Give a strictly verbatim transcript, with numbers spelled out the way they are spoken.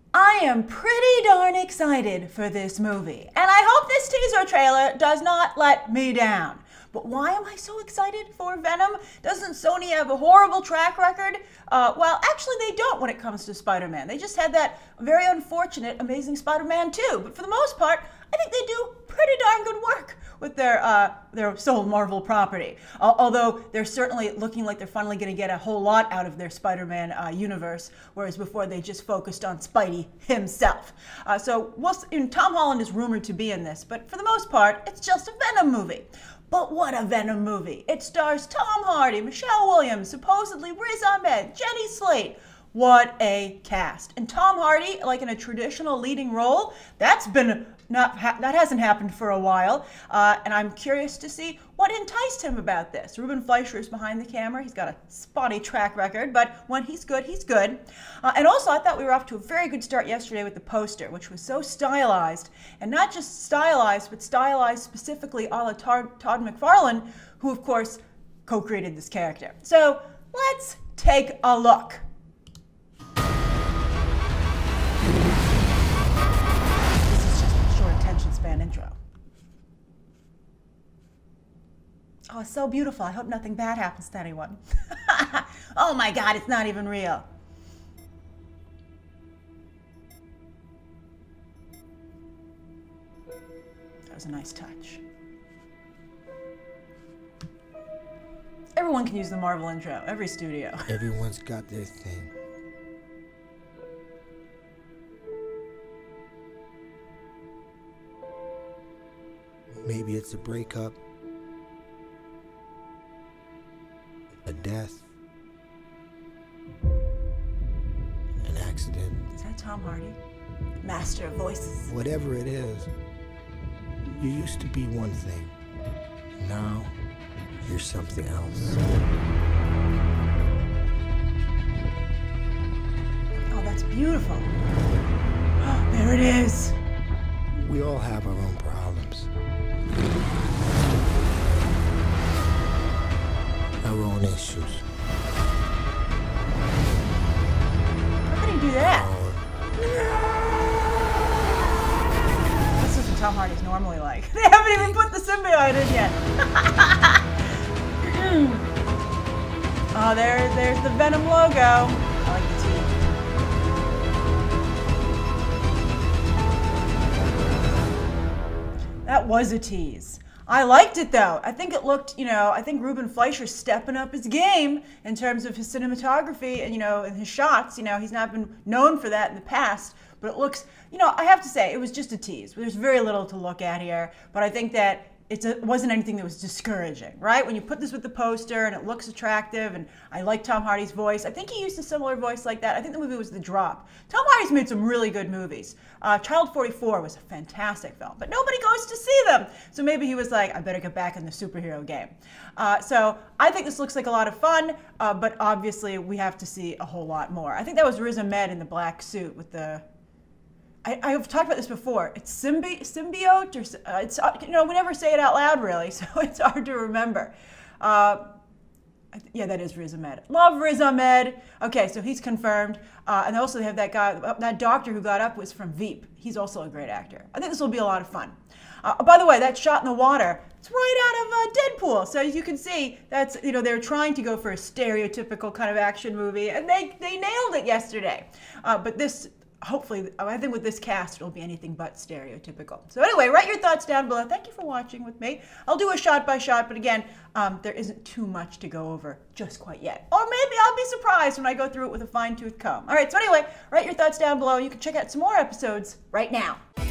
I am pretty darn excited for this movie, and I hope this teaser trailer does not let me down. But why am I so excited for Venom? Doesn't Sony have a horrible track record? Uh, well, actually they don't when it comes to Spider-Man. They just had that very unfortunate Amazing Spider-Man two, but for the most part, I think they do pretty darn good work with their uh, their sole Marvel property. Uh, although they're certainly looking like they're finally going to get a whole lot out of their Spider-Man uh, universe, whereas before they just focused on Spidey himself. Uh, so we'll, and Tom Holland is rumored to be in this, but for the most part, it's just a Venom movie. But what a Venom movie. It stars Tom Hardy, Michelle Williams, supposedly Riz Ahmed, Jenny Slate. What a cast. And Tom Hardy, like in a traditional leading role, that's been not ha that hasn't happened for a while. Uh, and I'm curious to see what enticed him about this. Ruben Fleischer is behind the camera. He's got a spotty track record, but when he's good, he's good. Uh, and also, I thought we were off to a very good start yesterday with the poster, which was so stylized. And not just stylized, but stylized specifically a la Todd McFarlane, who, of course, co-created this character. So let's take a look. Intro. Oh, it's so beautiful. I hope nothing bad happens to anyone. Oh my God, it's not even real. That was a nice touch. Everyone can use the Marvel intro, every studio. Everyone's got their thing. Maybe it's a breakup, a death, an accident. Is that Tom Hardy? Master of voices. Whatever it is, you used to be one thing. Now, you're something else. Oh, that's beautiful. Oh, there it is. We all have our own problems. Our own issues. How can he do that? This isn't Tom Hardy's normally like. They haven't even put the symbiote in yet. Oh, there, there's the Venom logo. I like the tease. That was a tease. I liked it though. I think it looked, you know, I think Ruben Fleischer's stepping up his game in terms of his cinematography and, you know, and his shots. You know, he's not been known for that in the past, but it looks, you know, I have to say, it was just a tease. There's very little to look at here, but I think that It's a, it wasn't anything that was discouraging, right? When you put this with the poster and it looks attractive, and I like Tom Hardy's voice. I think he used a similar voice like that. I think the movie was The Drop. Tom Hardy's made some really good movies. Uh, Child forty-four was a fantastic film, but nobody goes to see them. So maybe he was like, I better get back in the superhero game. Uh, so I think this looks like a lot of fun, uh, but obviously we have to see a whole lot more. I think that was Riz Ahmed in the black suit with the, I, I've talked about this before. It's symbi symbiote, or uh, it's uh, you know we never say it out loud really, so it's hard to remember. Uh, yeah, that is Riz Ahmed. Love Riz Ahmed. Okay, so he's confirmed, uh, and also they have that guy, that doctor who got up was from Veep. He's also a great actor. I think this will be a lot of fun. Uh, by the way, that shot in the water, it's right out of uh, Deadpool. So as you can see, that's you know they're trying to go for a stereotypical kind of action movie, and they they nailed it yesterday. Uh, but this. Hopefully, I think with this cast, it'll be anything but stereotypical. So anyway, write your thoughts down below. Thank you for watching with me. I'll do a shot by shot, but again, um, there isn't too much to go over just quite yet. Or maybe I'll be surprised when I go through it with a fine-tooth comb. All right, so anyway, write your thoughts down below. You can check out some more episodes right now.